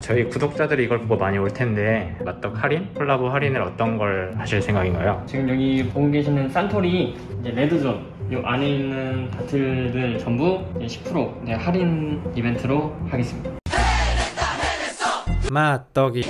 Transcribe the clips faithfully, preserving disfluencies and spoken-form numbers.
저희 구독자들이 이걸 보고 많이 올 텐데 맛떡 할인? 콜라보 할인을 어떤 걸 하실 생각인가요? 지금 여기 보고 계시는 산토리 이제 레드존 이 안에 있는 바틀들 전부 십 퍼센트 할인 이벤트로 하겠습니다. 맛떡이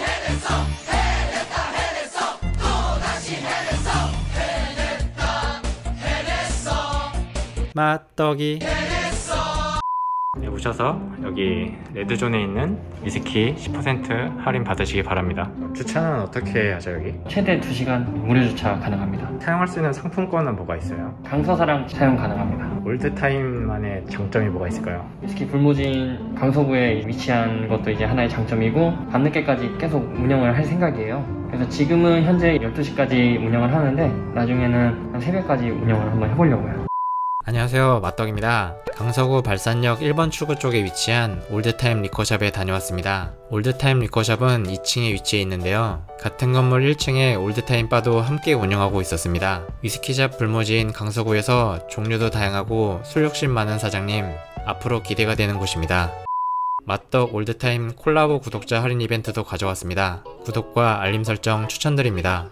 맛떡이 네, 오셔서 여기 레드존에 있는 위스키 십 퍼센트 할인 받으시기 바랍니다. 주차는 어떻게 하죠 여기? 최대 두 시간 무료 주차 가능합니다. 사용할 수 있는 상품권은 뭐가 있어요? 강서사랑 사용 가능합니다. 올드타임만의 장점이 뭐가 있을까요? 위스키 불모진 강서구에 위치한 것도 이제 하나의 장점이고 밤늦게까지 계속 운영을 할 생각이에요. 그래서 지금은 현재 열두 시까지 운영을 하는데 나중에는 한 새벽까지 운영을 한번 해보려고요. 안녕하세요, 맛떡입니다. 강서구 발산역 일 번 출구 쪽에 위치한 올드타임 리커샵에 다녀왔습니다. 올드타임 리커샵은 이 층에 위치해 있는데요. 같은 건물 일 층에 올드타임 바도 함께 운영하고 있었습니다. 위스키샵 불모지인 강서구에서 종류도 다양하고 술 욕심 많은 사장님, 앞으로 기대가 되는 곳입니다. 맛떡 올드타임 콜라보 구독자 할인 이벤트도 가져왔습니다. 구독과 알림 설정 추천드립니다.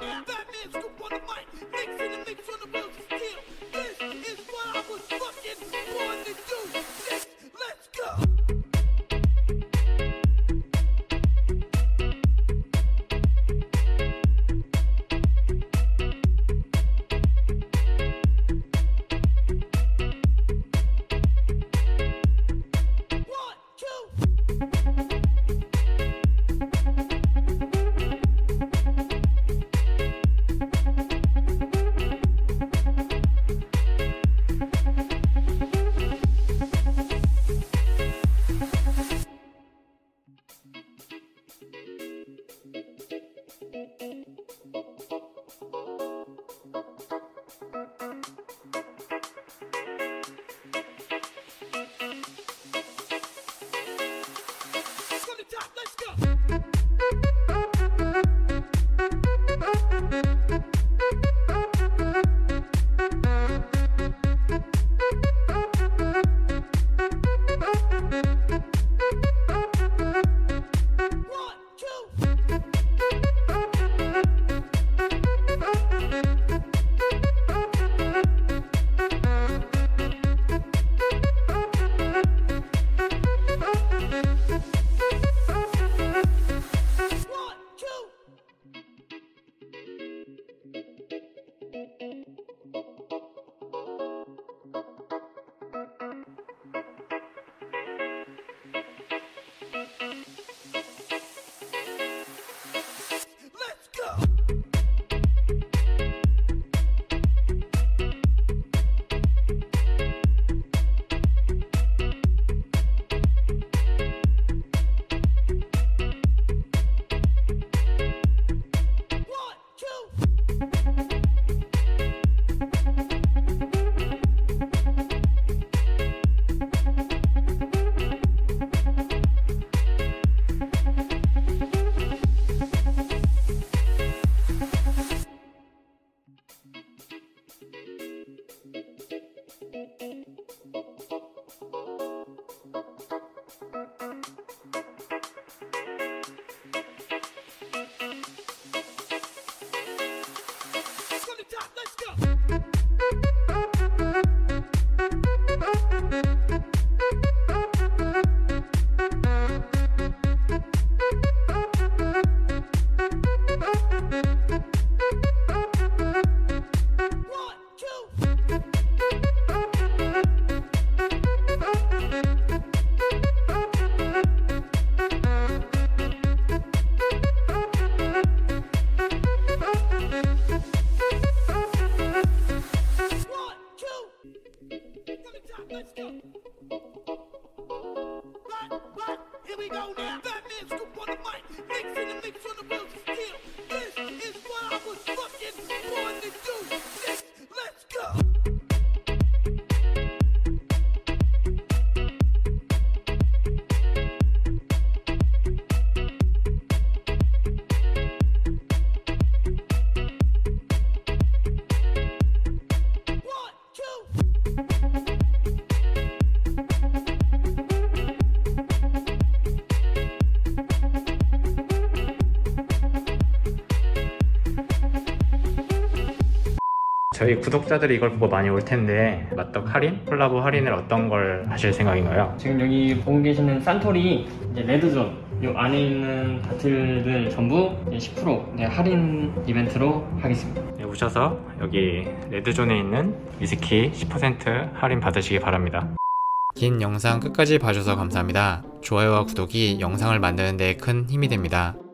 저희 구독자들이 이걸 보고 많이 올 텐데 맛떡 할인? 콜라보 할인을 어떤 걸 하실 생각인가요? 지금 여기 보고 계시는 산토리 이제 레드존 이 안에 있는 바틀들 전부 이제 십 퍼센트 네, 할인 이벤트로 하겠습니다. 네, 오셔서 여기 레드존에 있는 위스키 십 퍼센트 할인 받으시기 바랍니다. 긴 영상 끝까지 봐주셔서 감사합니다. 좋아요와 구독이 영상을 만드는 데 큰 힘이 됩니다.